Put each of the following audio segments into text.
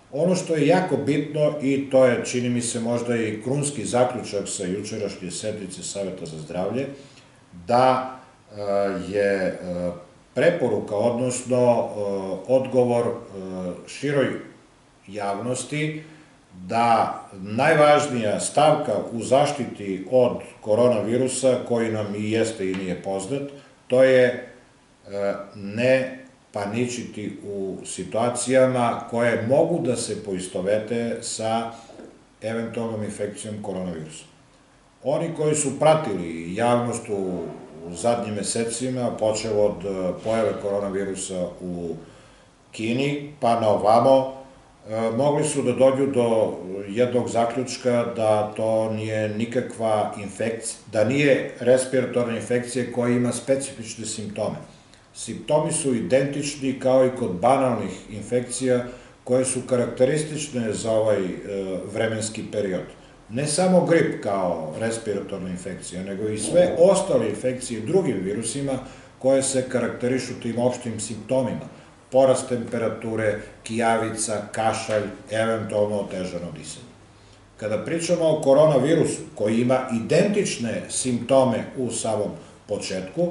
Ono što je jako bitno, i to je, čini mi se, možda i krunski zaključak sa jučerašnje sednice Saveta za zdravlje, da je preporuka, odnosno odgovor široj javnosti da najvažnija stavka u zaštiti od koronavirusa, koji nam i jeste i nije poznat, to je ne paničiti u situacijama koje mogu da se poistovete sa eventualnom infekcijom koronavirusom. Oni koji su pratili javnost u zadnjim mesecima, počeo od pojave koronavirusa u Kini, pa na ovamo, mogli su da dođu do jednog zaključka da to nije nikakva infekcija, da nije respiratorna infekcija koja ima specifične simptome. Simptomi su identični kao i kod banalnih infekcija koje su karakteristične za ovaj vremenski period. Ne samo grip kao respiratorna infekcija, nego i sve ostale infekcije drugim virusima koje se karakterišu tim opštim simptomima. Porast temperature, kijavica, kašalj, eventualno otežano disanje. Kada pričamo o koronavirusu, koji ima identične simptome u samom početku,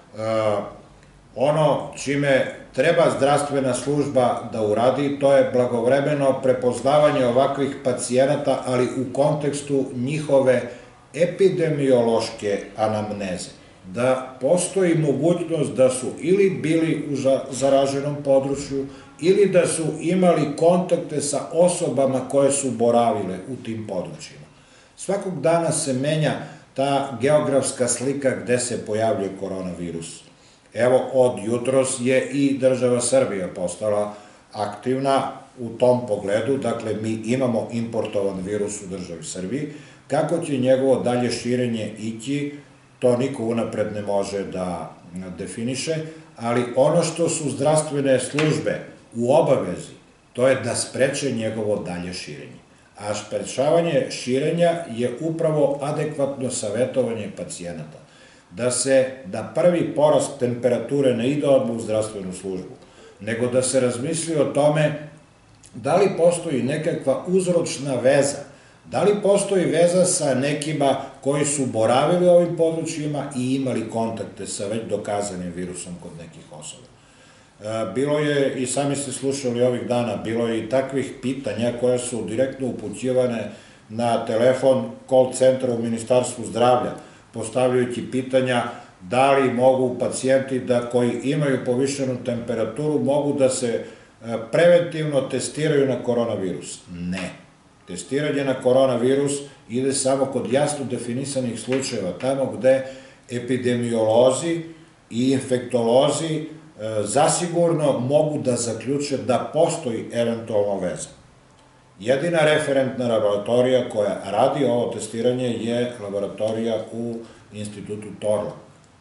ono čime treba zdravstvena služba da uradi, to je blagovremeno prepoznavanje ovakvih pacijenata, ali u kontekstu njihove epidemiološke anamneze. Da postoji mogućnost da su ili bili u zaraženom području, ili da su imali kontakte sa osobama koje su boravile u tim područjima. Svakog dana se menja ta geografska slika gde se pojavljuje koronavirus. Evo, od jutros je i država Srbija postala aktivna u tom pogledu, dakle mi imamo importovan virus u državi Srbiji. Kako će njegovo dalje širenje ići, to niko unapred ne može da definiše, ali ono što su zdravstvene službe u obavezi, to je da spreče njegovo dalje širenje. A sprečavanje širenja je upravo adekvatno savetovanje pacijenata. Da se na prvi porast temperature ne ide odmah u zdravstvenu službu, nego da se razmisli o tome da li postoji nekakva uzročna veza, da li postoji veza sa nekima koji su boravili u ovim područjima i imali kontakte sa već dokazanim virusom kod nekih osoba. Bilo je, i sami ste slušali ovih dana, bilo je i takvih pitanja koja su direktno upućivane na telefon call centra u Ministarstvu zdravlja, postavljajući pitanja da li mogu pacijenti koji imaju povišenu temperaturu mogu da se preventivno testiraju na koronavirus. Ne. Testiranje na koronavirus ide samo kod jasno definisanih slučajeva, tamo gde epidemiolozi i infektolozi zasigurno mogu da zaključe da postoji eventualno veza. Jedina referentna laboratorija koja radi ovo testiranje je laboratorija u institutu Torlak.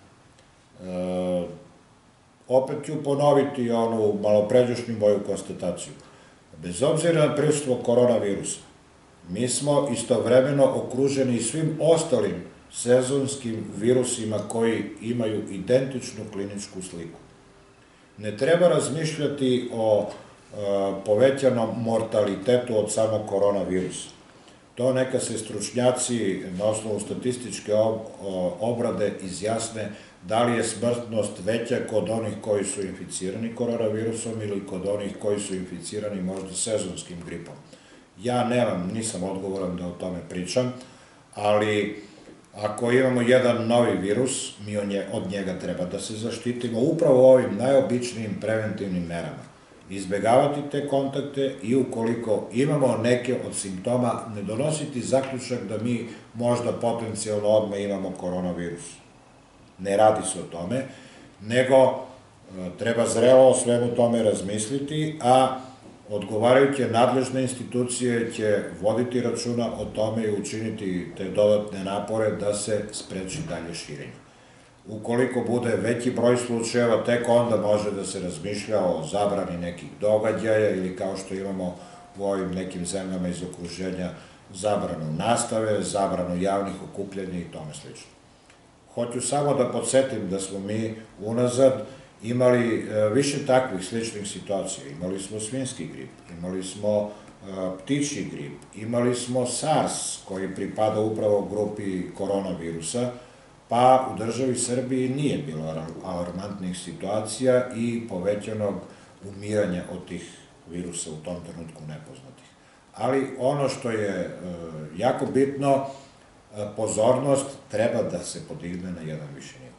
Opet ću ponoviti onu malopređašnju moju konstataciju. Bez obzira na prisustvo koronavirusa, mi smo istovremeno okruženi svim ostalim sezonskim virusima koji imaju identičnu kliničku sliku. Ne treba razmišljati o povećanom mortalitetu od samog koronavirusa. To neka se stručnjaci na osnovu statističke obrade izjasne da li je smrtnost veća kod onih koji su inficirani koronavirusom ili kod onih koji su inficirani možda sezonskim gripom. Ja nisam odgovoran da o tome pričam, ali ako imamo jedan novi virus, mi od njega treba da se zaštitimo upravo ovim najobičnijim preventivnim merama. Izbegavati te kontakte i ukoliko imamo neke od simptoma, ne donositi zaključak da mi možda potencijalno odmah imamo koronavirus. Ne radi se o tome, nego treba zrelo o svemu tome razmisliti, a odgovarajuće nadležne institucije će voditi računa o tome i učiniti te dodatne napore da se spreči dalje širenje. Ukoliko bude veći broj slučajeva, tek onda može da se razmišlja o zabrani nekih događaja ili kao što imamo u ovim nekim zemljama iz okruženja zabranu nastave, zabranu javnih okupljanja i tome slično. Hoću samo da podsjetim da smo mi unazad imali više takvih sličnih situacija. Imali smo svinjski grip, imali smo ptičji grip, imali smo SARS koji pripada upravo grupi koronavirusa, pa u državi Srbiji nije bilo alarmantnih situacija i povećanog umiranja od tih virusa u tom trenutku nepoznatih. Ali ono što je jako bitno, pozornost treba da se podigne na jedan viši nivo.